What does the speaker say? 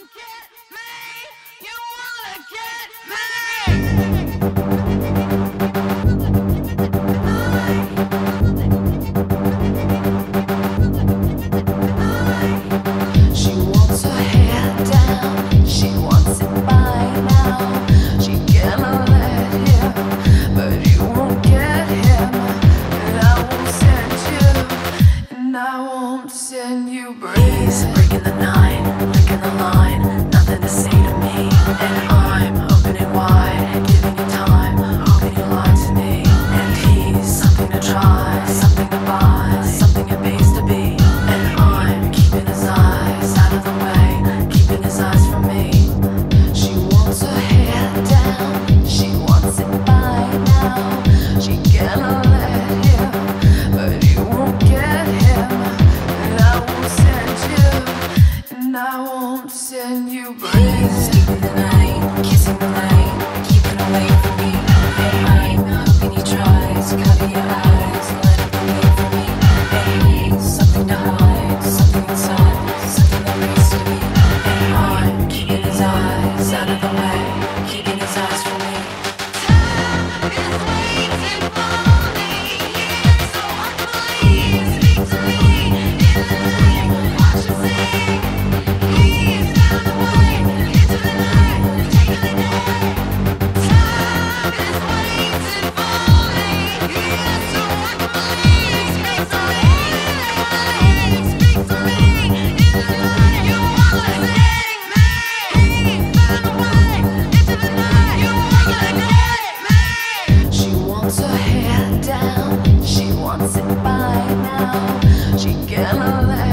Breaking the night, licking the line, nothing to say to me. And I'm opening wide, giving you time, hoping you lie to me. And he's something to try, something to buy, something it pays to be. And I'm keeping his eyes out of the way, keeping his eyes from me. She wants her hair down, she wants it by now. She cannot let him, but you won't get him. And I won't send you, and I won't send you breeze. Sleeping the night, kissing the light, keeping away from me. And I'm hoping he tries, cover your eyes, let it away from me. Hey, something to hide, something inside, something that raised to me. And I'm keeping his eyes out of the way, keeping his eyes from me. Time is waiting for me, so please speak to me in the night. Watch him sing. He's found a way into the night, taking the day. Time is waiting for me, so please speak to me. Speak to me in the night. You are letting me. He found a way into the night. You are letting me. She wants her hair down, she wants it by now. She cannot let